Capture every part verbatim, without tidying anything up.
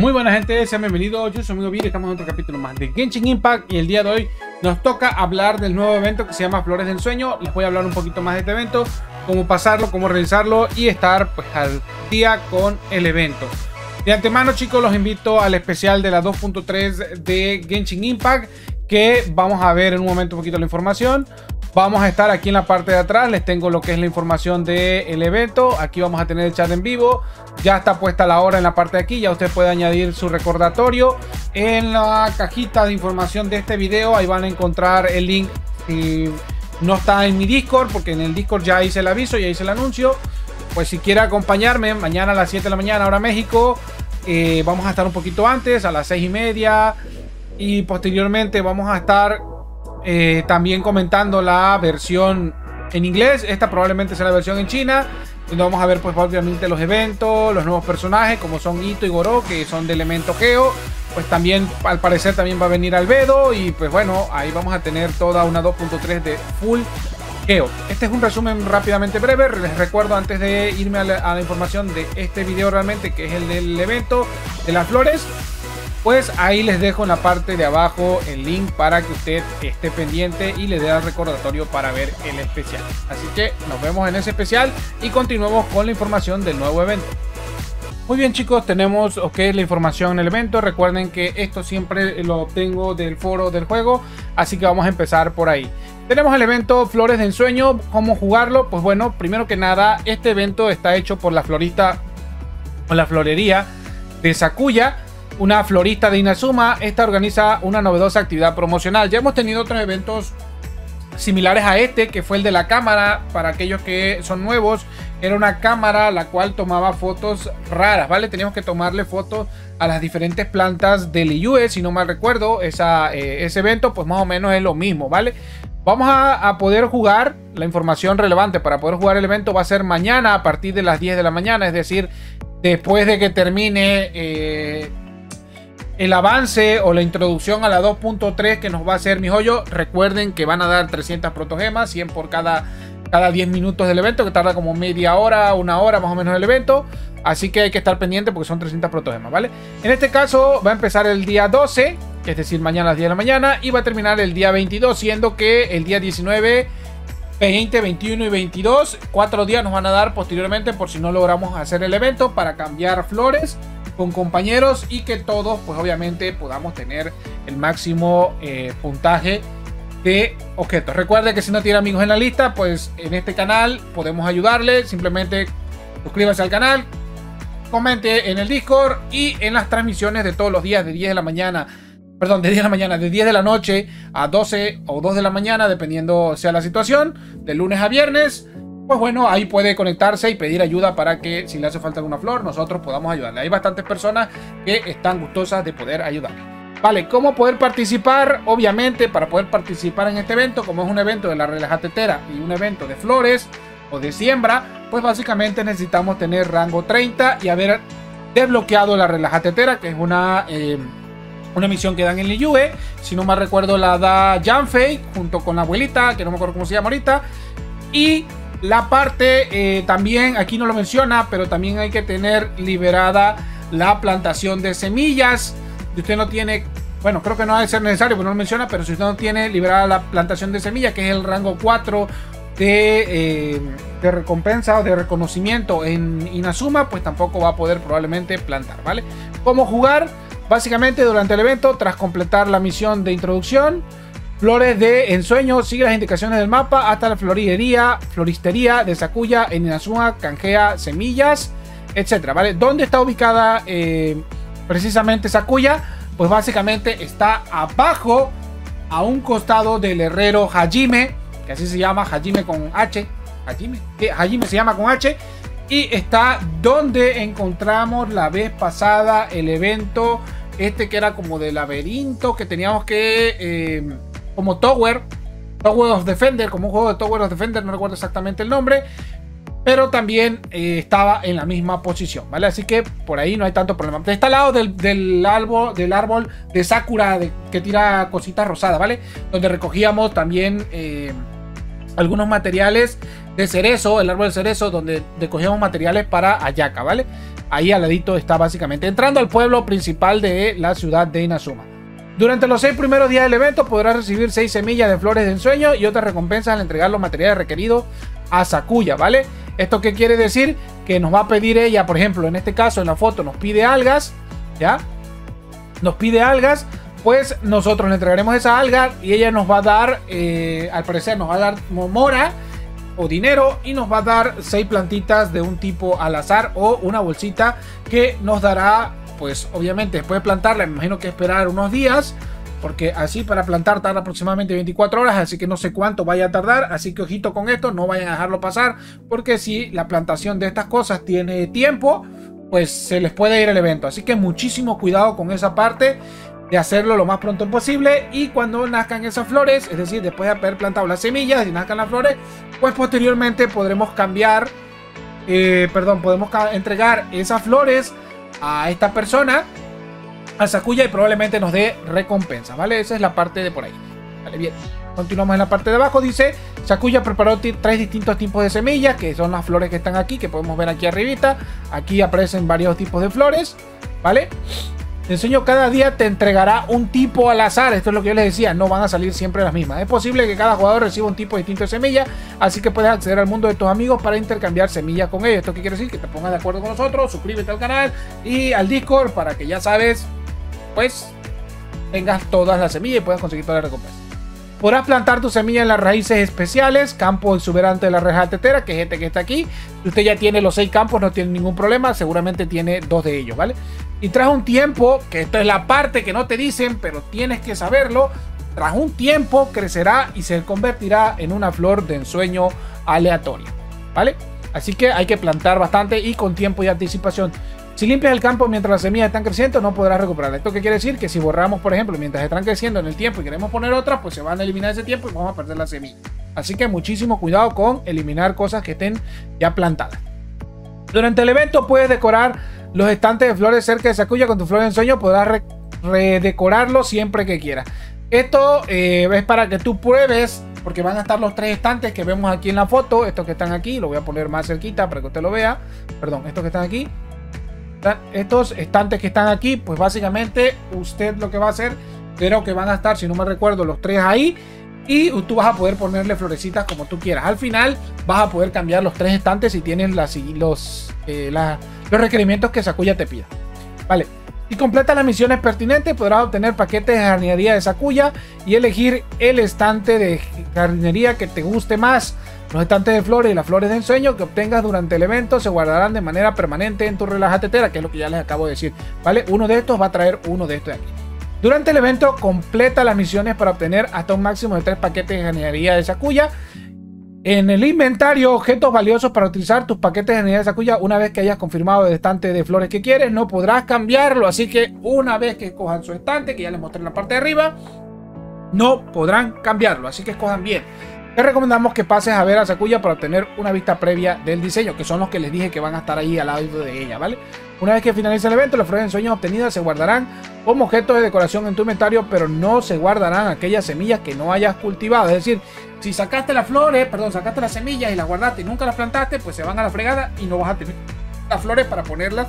Muy buena gente, sean bienvenidos, yo soy amigo Vir, estamos en otro capítulo más de Genshin Impact y el día de hoy nos toca hablar del nuevo evento que se llama Flores de Ensueño. Les voy a hablar un poquito más de este evento, cómo pasarlo, cómo realizarlo y estar pues al día con el evento. De antemano, chicos, los invito al especial de la dos punto tres de Genshin Impact, que vamos a ver en un momento un poquito la información. Vamos a estar aquí en la parte de atrás, les tengo lo que es la información del evento. Aquí vamos a tener el chat en vivo. Ya está puesta la hora en la parte de aquí, ya usted puede añadir su recordatorio. En la cajita de información de este video, ahí van a encontrar el link. Si no está en mi Discord, porque en el Discord ya hice el aviso, ya hice el anuncio. Pues si quiere acompañarme, mañana a las siete de la mañana, hora México. Eh, vamos a estar un poquito antes, a las seis y media. Y posteriormente vamos a estar Eh, también comentando la versión en inglés. Esta probablemente sea la versión en China, donde vamos a ver pues obviamente los eventos, los nuevos personajes como son Itto y Goró, que son de elemento Geo. Pues también al parecer también va a venir Albedo. Y pues bueno, ahí vamos a tener toda una dos punto tres de full Geo. Este es un resumen rápidamente breve. Les recuerdo antes de irme a la, a la información de este video realmente, que es el del evento de las flores. Pues ahí les dejo en la parte de abajo el link para que usted esté pendiente y le dé el recordatorio para ver el especial. Así que nos vemos en ese especial y continuemos con la información del nuevo evento. Muy bien, chicos, tenemos ok, la información en el evento. Recuerden que esto siempre lo obtengo del foro del juego, así que vamos a empezar por ahí. Tenemos el evento Flores de Ensueño. ¿Cómo jugarlo? Pues bueno, primero que nada, este evento está hecho por la florista o la florería de Sakuya, una florista de Inazuma. Esta organiza una novedosa actividad promocional. Ya hemos tenido otros eventos similares a este, que fue el de la cámara. Para aquellos que son nuevos, era una cámara la cual tomaba fotos raras, ¿vale? Teníamos que tomarle fotos a las diferentes plantas del Liyue, si no mal recuerdo. Esa, eh, ese evento pues más o menos es lo mismo, ¿vale? Vamos a, a poder jugar. La información relevante para poder jugar el evento va a ser mañana a partir de las diez de la mañana, es decir, después de que termine eh, el avance o la introducción a la dos punto tres que nos va a hacer MiHoYo. Recuerden que van a dar trescientas protogemas, cien por cada, cada diez minutos del evento, que tarda como media hora, una hora más o menos el evento. Así que hay que estar pendiente porque son trescientas protogemas, ¿vale? En este caso va a empezar el día doce, es decir, mañana a las diez de la mañana, y va a terminar el día veintidós, siendo que el día diecinueve, veinte, veintiuno y veintidós, cuatro días nos van a dar posteriormente por si no logramos hacer el evento, para cambiar flores con compañeros y que todos pues obviamente podamos tener el máximo eh, puntaje de objetos. Recuerde que si no tiene amigos en la lista, pues en este canal podemos ayudarle. Simplemente suscríbase al canal, comente en el Discord y en las transmisiones de todos los días de diez de la mañana, perdón, de diez de la mañana, de diez de la noche a doce o dos de la mañana, dependiendo sea la situación, de lunes a viernes. Pues bueno, ahí puede conectarse y pedir ayuda para que si le hace falta alguna flor, nosotros podamos ayudarle. Hay bastantes personas que están gustosas de poder ayudarle. Vale, ¿cómo poder participar? Obviamente, para poder participar en este evento, como es un evento de la relajatetera y un evento de flores o de siembra, pues básicamente necesitamos tener rango treinta y haber desbloqueado la relajatetera, que es una, eh, una misión que dan en Liyue. Si no mal recuerdo, la da Yanfei junto con la abuelita, que no me acuerdo cómo se llama ahorita. Y la parte, eh, también, aquí no lo menciona, pero también hay que tener liberada la plantación de semillas. Si usted no tiene, bueno, creo que no debe ser necesario, pero no lo menciona, pero si usted no tiene liberada la plantación de semillas, que es el rango cuatro de, eh, de recompensa o de reconocimiento en Inazuma, pues tampoco va a poder probablemente plantar, ¿vale? ¿Cómo jugar? Básicamente durante el evento, tras completar la misión de introducción, Flores de Ensueño, sigue las indicaciones del mapa hasta la floristería, floristería de Sakuya en Inazuma, canjea semillas, etcétera, ¿vale? ¿Dónde está ubicada eh, precisamente Sakuya? Pues básicamente está abajo, a un costado del herrero Hajime, que así se llama, Hajime con H, Hajime, que Hajime se llama con H, y está donde encontramos la vez pasada el evento este que era como de laberinto, que teníamos que... Eh, como Tower, Tower of Defender, como un juego de Tower of Defender, no recuerdo exactamente el nombre, pero también eh, estaba en la misma posición, ¿vale? Así que por ahí no hay tanto problema. Está al lado del, del, árbol, del árbol de Sakura, de, que tira cositas rosadas, ¿vale? Donde recogíamos también eh, algunos materiales de cerezo, el árbol de cerezo, donde recogíamos materiales para Ayaka, ¿vale? ahí al ladito está básicamente. Entrando al pueblo principal de la ciudad de Inazuma. Durante los seis primeros días del evento podrás recibir seis semillas de flores de ensueño y otras recompensas al entregar los materiales requeridos a Sakuya, ¿vale? ¿Esto qué quiere decir? Que nos va a pedir ella, por ejemplo, en este caso en la foto nos pide algas, ¿ya? Nos pide algas, pues nosotros le entregaremos esa alga y ella nos va a dar, eh, al parecer nos va a dar mora o dinero y nos va a dar seis plantitas de un tipo al azar o una bolsita que nos dará, pues obviamente después de plantarla, me imagino que esperar unos días, porque así para plantar tarda aproximadamente veinticuatro horas, así que no sé cuánto vaya a tardar, así que ojito con esto, no vayan a dejarlo pasar, porque si la plantación de estas cosas tiene tiempo, pues se les puede ir el evento, así que muchísimo cuidado con esa parte de hacerlo lo más pronto posible. Y cuando nazcan esas flores, es decir, después de haber plantado las semillas y nazcan las flores, pues posteriormente podremos cambiar, eh, perdón, podemos entregar esas flores a esta persona, a Sakuya, y probablemente nos dé recompensa, ¿vale? Esa es la parte de por ahí. Vale, bien. Continuamos en la parte de abajo. Dice, Sakuya preparó tres distintos tipos de semillas, que son las flores que están aquí, que podemos ver aquí arribita. Aquí aparecen varios tipos de flores, ¿vale? Te enseño, cada día te entregará un tipo al azar. Esto es lo que yo les decía, no van a salir siempre las mismas. Es posible que cada jugador reciba un tipo distinto de semilla, así que puedes acceder al mundo de tus amigos para intercambiar semillas con ellos. ¿Esto qué quiere decir? Que te pongas de acuerdo con nosotros, suscríbete al canal y al Discord para que ya sabes, pues, tengas todas las semillas y puedas conseguir todas las recompensas. Podrás plantar tu semilla en las raíces especiales, campo exuberante de la reja tetera, que es este que está aquí. Si usted ya tiene los seis campos, no tiene ningún problema, seguramente tiene dos de ellos, ¿vale? Y tras un tiempo, que esto es la parte que no te dicen, pero tienes que saberlo, tras un tiempo crecerá y se convertirá en una flor de ensueño aleatoria, ¿vale? Así que hay que plantar bastante y con tiempo y anticipación. Si limpias el campo mientras las semillas están creciendo, no podrás recuperarla. ¿Esto qué quiere decir? Que si borramos, por ejemplo, mientras están creciendo en el tiempo y queremos poner otras, pues se van a eliminar ese tiempo y vamos a perder la semilla. Así que muchísimo cuidado con eliminar cosas que estén ya plantadas. Durante el evento puedes decorar los estantes de flores cerca de Sakuya con tu flor de ensueño. Podrás re redecorarlo siempre que quieras. Esto eh, es para que tú pruebes, porque van a estar los tres estantes que vemos aquí en la foto. Estos que están aquí, lo voy a poner más cerquita para que usted lo vea. Perdón, estos que están aquí. Estos estantes que están aquí, pues básicamente usted lo que va a hacer, creo que van a estar, si no me recuerdo, los tres ahí. Y tú vas a poder ponerle florecitas como tú quieras. Al final vas a poder cambiar los tres estantes si tienes las, los, eh, la, los requerimientos que Sakuya te pida. Vale. Si completas las misiones pertinentes, podrás obtener paquetes de jardinería de Sakuya y elegir el estante de jardinería que te guste más. Los estantes de flores y las flores de ensueño que obtengas durante el evento se guardarán de manera permanente en tu reja tetera, que es lo que ya les acabo de decir. ¿Vale? Uno de estos va a traer uno de estos de aquí. Durante el evento, completa las misiones para obtener hasta un máximo de tres paquetes de jardinería de Sakuya. En el inventario, objetos valiosos para utilizar tus paquetes de jardinería de Sakuya. Una vez que hayas confirmado el estante de flores que quieres, no podrás cambiarlo. Así que una vez que escojan su estante, que ya les mostré en la parte de arriba, no podrán cambiarlo. Así que escojan bien. Te recomendamos que pases a ver a Sakuya para obtener una vista previa del diseño, que son los que les dije que van a estar ahí al lado de ella, ¿vale? Una vez que finalice el evento, las flores de ensueño obtenidas se guardarán como objetos de decoración en tu inventario, pero no se guardarán aquellas semillas que no hayas cultivado. Es decir, si sacaste las flores, perdón, sacaste las semillas y las guardaste y nunca las plantaste, pues se van a la fregada y no vas a tener las flores para ponerlas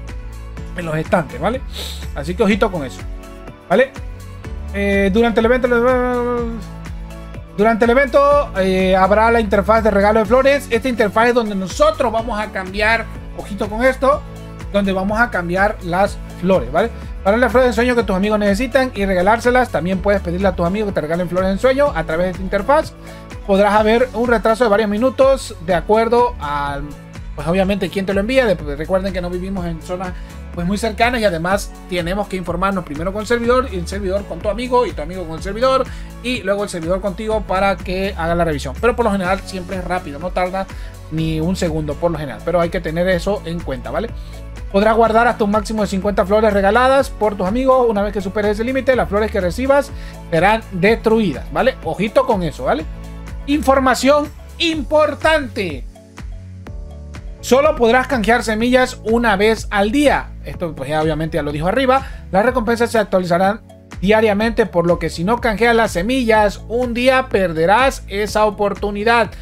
en los estantes, ¿vale? Así que ojito con eso, ¿vale? Eh, durante el evento... Durante el evento eh, habrá la interfaz de regalo de flores. Esta interfaz es donde nosotros vamos a cambiar, ojito con esto, donde vamos a cambiar las flores, ¿vale? Para las flores de ensueño que tus amigos necesitan y regalárselas, también puedes pedirle a tus amigos que te regalen flores de ensueño a través de esta interfaz. Podrás haber un retraso de varios minutos de acuerdo a, pues obviamente, quién te lo envía. Recuerden que no vivimos en zonas pues muy cercanas y además tenemos que informarnos primero con el servidor y el servidor con tu amigo y tu amigo con el servidor y luego el servidor contigo para que haga la revisión. Pero por lo general siempre es rápido, no tarda ni un segundo por lo general, pero hay que tener eso en cuenta, ¿vale? Podrás guardar hasta un máximo de cincuenta flores regaladas por tus amigos. Una vez que superes ese límite, las flores que recibas serán destruidas, ¿vale? Ojito con eso, ¿vale? Información importante. Solo podrás canjear semillas una vez al día. Esto pues ya obviamente ya lo dijo arriba. Las recompensas se actualizarán diariamente, por lo que si no canjeas las semillas un día perderás esa oportunidad.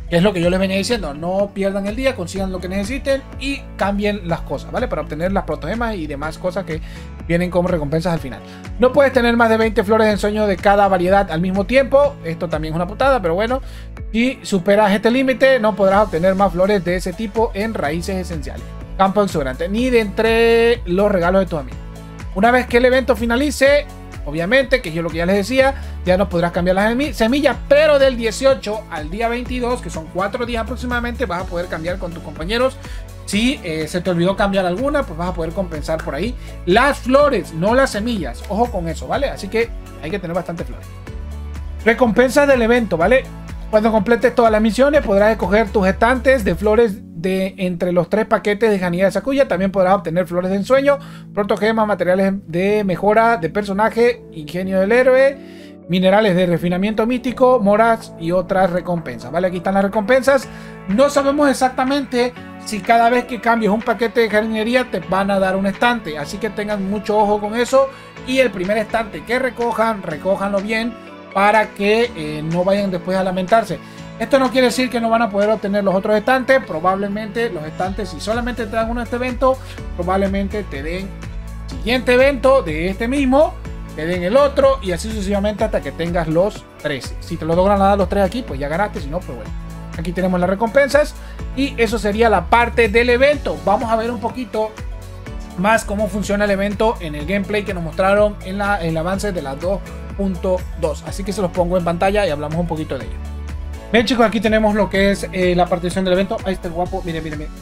Que es lo que yo les venía diciendo, no pierdan el día, consigan lo que necesiten y cambien las cosas, ¿vale? Para obtener las protogemas y demás cosas que vienen como recompensas al final. No puedes tener más de veinte flores de ensueño de cada variedad al mismo tiempo. Esto también es una putada, pero bueno. Si superas este límite, no podrás obtener más flores de ese tipo en raíces esenciales, campo exuberante, ni de entre los regalos de tus amigos. Una vez que el evento finalice, obviamente, que es lo que ya les decía, ya no podrás cambiar las semillas, pero del dieciocho al día veintidós, que son cuatro días aproximadamente, vas a poder cambiar con tus compañeros. Si eh, se te olvidó cambiar alguna, pues vas a poder compensar por ahí las flores, no las semillas. Ojo con eso, ¿vale? Así que hay que tener bastante flores. Recompensas del evento, ¿vale? Cuando completes todas las misiones, podrás escoger tus estantes de flores de entre los tres paquetes de Janilla de Sakuya. También podrás obtener flores de ensueño, protogemas, materiales de mejora de personaje, ingenio del héroe, minerales de refinamiento místico, moras y otras recompensas, ¿vale? Aquí están las recompensas. No sabemos exactamente si cada vez que cambies un paquete de jardinería te van a dar un estante, así que tengan mucho ojo con eso. Y el primer estante que recojan, recójanlo bien para que eh, no vayan después a lamentarse. Esto no quiere decir que no van a poder obtener los otros estantes. Probablemente los estantes, si solamente te dan uno de este evento, probablemente te den el siguiente evento de este mismo, te den el otro y así sucesivamente hasta que tengas los tres. Si te lo logran dar los tres aquí, pues ya ganaste. Si no, pues bueno. Aquí tenemos las recompensas y eso sería la parte del evento. Vamos a ver un poquito más cómo funciona el evento en el gameplay que nos mostraron en, la, en el avance de la dos punto dos. Así que se los pongo en pantalla y hablamos un poquito de ello. Bien, chicos, aquí tenemos lo que es eh, la partición del evento. Ahí está el guapo, miren, miren, miren.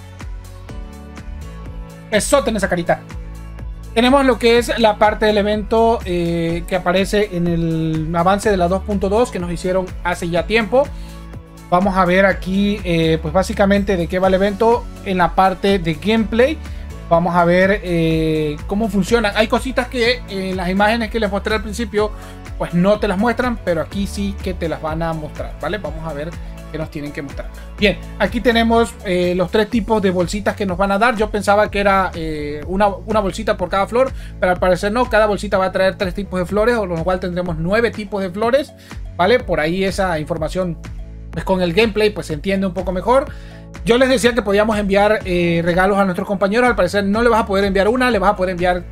Eso tiene esa carita. Tenemos lo que es la parte del evento eh, que aparece en el avance de la dos punto dos que nos hicieron hace ya tiempo. Vamos a ver aquí, eh, pues básicamente de qué va el evento en la parte de gameplay. Vamos a ver eh, cómo funcionan. Hay cositas que en las imágenes que les mostré al principio, pues no te las muestran, pero aquí sí que te las van a mostrar, ¿vale? Vamos a ver qué nos tienen que mostrar. Bien, aquí tenemos eh, los tres tipos de bolsitas que nos van a dar. Yo pensaba que era eh, una, una bolsita por cada flor, pero al parecer no. Cada bolsita va a traer tres tipos de flores, con lo cual tendremos nueve tipos de flores, ¿vale? Por ahí esa información, pues con el gameplay, pues se entiende un poco mejor. Yo les decía que podíamos enviar eh, regalos a nuestros compañeros. Al parecer no le vas a poder enviar una, le vas a poder enviar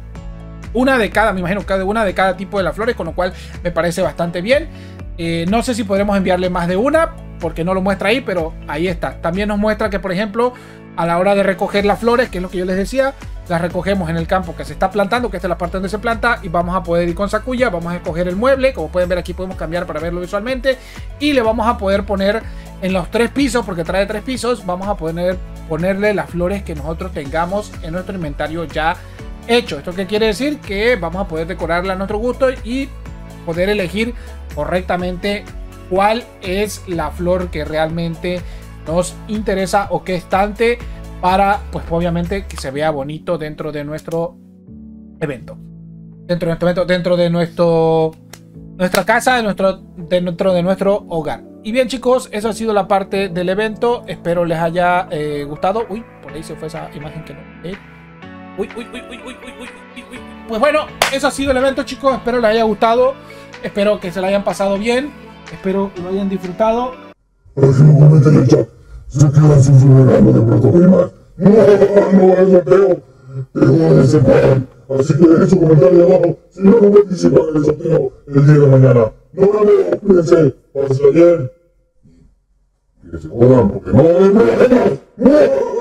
una de cada, me imagino, cada una de cada tipo de las flores, con lo cual me parece bastante bien. Eh, no sé si podremos enviarle más de una, porque no lo muestra ahí, pero ahí está. También nos muestra que, por ejemplo, a la hora de recoger las flores, que es lo que yo les decía, las recogemos en el campo que se está plantando, que esta es la parte donde se planta, y vamos a poder ir con Sakuya, vamos a escoger el mueble, como pueden ver aquí podemos cambiar para verlo visualmente, y le vamos a poder poner en los tres pisos, porque trae tres pisos, vamos a poner, ponerle las flores que nosotros tengamos en nuestro inventario ya hecho. ¿Esto qué quiere decir? Que vamos a poder decorarla a nuestro gusto y poder elegir correctamente cuál es la flor que realmente nos interesa o qué estante, para, pues obviamente, que se vea bonito dentro de nuestro evento. Dentro de nuestro evento, dentro de nuestro nuestra casa, de nuestro, dentro de nuestro hogar. Y bien, chicos, eso ha sido la parte del evento. Espero les haya eh, gustado. Uy, por ahí se fue esa imagen que no. ¿eh? Uy, uy, uy, uy, uy, uy, uy, uy, uy. Pues bueno, eso ha sido el evento, chicos. Espero les haya gustado. Espero que se la hayan pasado bien. Espero que lo hayan disfrutado. Comenten en el chat. Suscríbanse a su regalo de protogemas. No, no es sorteo. Tengo que separar. Así que dejen su comentario abajo si no participan en el sorteo el día de mañana. No la veo, cuídense, pásenla bien. Y que se jodan porque no hay problemas.